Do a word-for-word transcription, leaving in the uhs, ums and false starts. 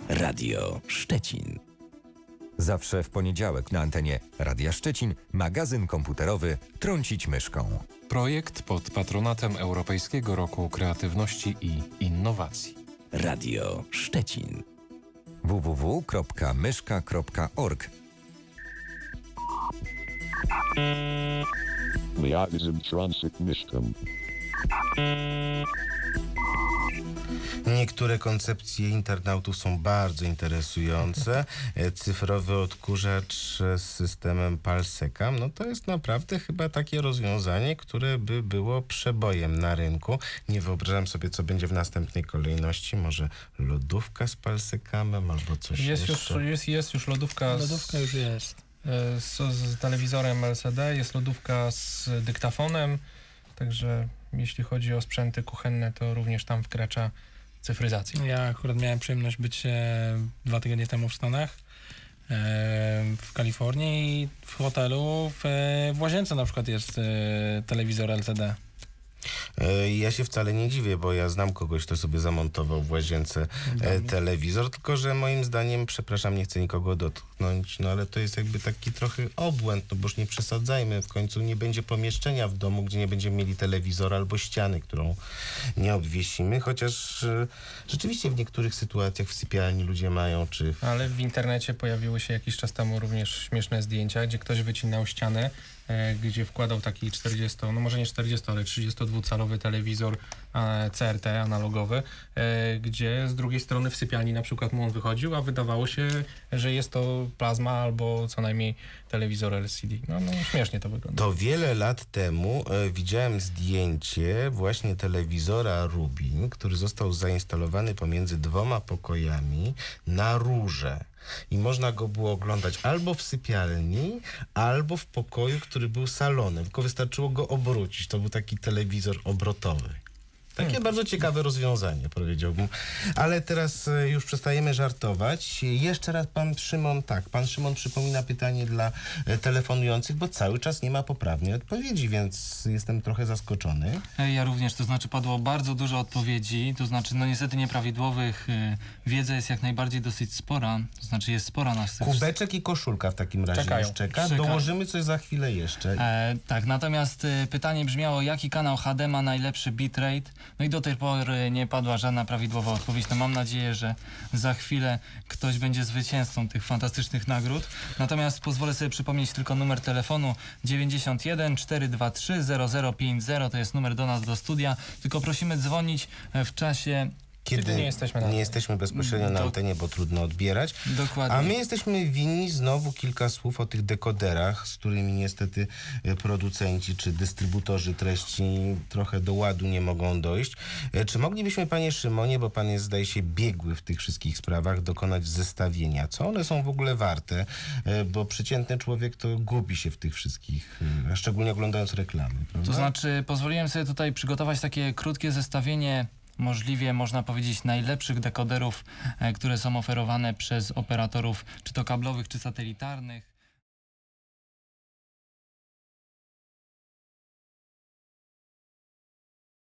Radio Szczecin. Zawsze w poniedziałek na antenie Radia Szczecin magazyn komputerowy Trącić myszką. Projekt pod patronatem Europejskiego Roku Kreatywności i Innowacji. Radio Szczecin. w w w kropka myszka kropka org. Magazyn Trącić myszką. Niektóre koncepcje internautów są bardzo interesujące. Cyfrowy odkurzacz z systemem PalSecam, no to jest naprawdę chyba takie rozwiązanie, które by było przebojem na rynku. Nie wyobrażam sobie, co będzie w następnej kolejności. Może lodówka z PalSecamem albo coś jest jeszcze. Już, jest, jest już lodówka. Lodówka z, już jest. Z, z telewizorem L C D, jest lodówka z dyktafonem, także jeśli chodzi o sprzęty kuchenne, to również tam wkracza cyfryzacja. Ja akurat miałem przyjemność być e, dwa tygodnie temu w Stanach, e, w Kalifornii i w hotelu w, e, w łazience na przykład jest e, telewizor L C D. Ja się wcale nie dziwię, bo ja znam kogoś, kto sobie zamontował w łazience e, telewizor, tylko że moim zdaniem, przepraszam, nie chcę nikogo dotknąć, no ale to jest jakby taki trochę obłęd, no boż nie przesadzajmy, w końcu nie będzie pomieszczenia w domu, gdzie nie będziemy mieli telewizora albo ściany, którą nie obwiesimy, chociaż e, rzeczywiście w niektórych sytuacjach w sypialni ludzie mają, czy... W... Ale w internecie pojawiły się jakiś czas temu również śmieszne zdjęcia, gdzie ktoś wycinał ścianę, e, gdzie wkładał taki czterdzieści, no może nie czterdzieści, ale trzydziestodwucalowy telewizor e, C R T analogowy, e, gdzie z drugiej strony w sypialni na przykład mu on wychodził, a wydawało się, że jest to plazma albo co najmniej telewizor L C D. No, no śmiesznie to wygląda. To wiele lat temu e, widziałem zdjęcie właśnie telewizora Rubin, który został zainstalowany pomiędzy dwoma pokojami na rurze. I można go było oglądać albo w sypialni, albo w pokoju, który był salonem. Tylko wystarczyło go obrócić. To był taki telewizor obrotowy. Takie hmm. bardzo ciekawe rozwiązanie, powiedziałbym. Ale teraz e, już przestajemy żartować. Jeszcze raz pan Szymon, tak, pan Szymon przypomina pytanie dla e, telefonujących, bo cały czas nie ma poprawnej odpowiedzi, więc jestem trochę zaskoczony. Ja również, to znaczy padło bardzo dużo odpowiedzi, to znaczy no niestety nieprawidłowych. Y, wiedza jest jak najbardziej dosyć spora, to znaczy jest spora na tych... Kubeczek i koszulka w takim razie Czekają. już czeka. Czeka. Dołożymy coś za chwilę jeszcze. E, tak, natomiast y, pytanie brzmiało, jaki kanał H D ma najlepszy bitrate? No i do tej pory nie padła żadna prawidłowa odpowiedź. No mam nadzieję, że za chwilę ktoś będzie zwycięzcą tych fantastycznych nagród. Natomiast pozwolę sobie przypomnieć tylko numer telefonu dziewięćdziesiąt jeden czterysta dwadzieścia trzy zero zero pięć zero. To jest numer do nas do studia. Tylko prosimy dzwonić w czasie... Kiedy nie jesteśmy, na nie jesteśmy bezpośrednio na To- antenie, bo trudno odbierać. Dokładnie. A my jesteśmy winni znowu kilka słów o tych dekoderach, z którymi niestety e, producenci czy dystrybutorzy treści trochę do ładu nie mogą dojść. E, Czy moglibyśmy, panie Szymonie, bo pan jest, zdaje się, biegły w tych wszystkich sprawach, dokonać zestawienia? Co one są w ogóle warte? E, Bo przeciętny człowiek to gubi się w tych wszystkich, e, a szczególnie oglądając reklamy, prawda? To znaczy pozwoliłem sobie tutaj przygotować takie krótkie zestawienie możliwie, można powiedzieć, najlepszych dekoderów, e, które są oferowane przez operatorów, czy to kablowych, czy satelitarnych.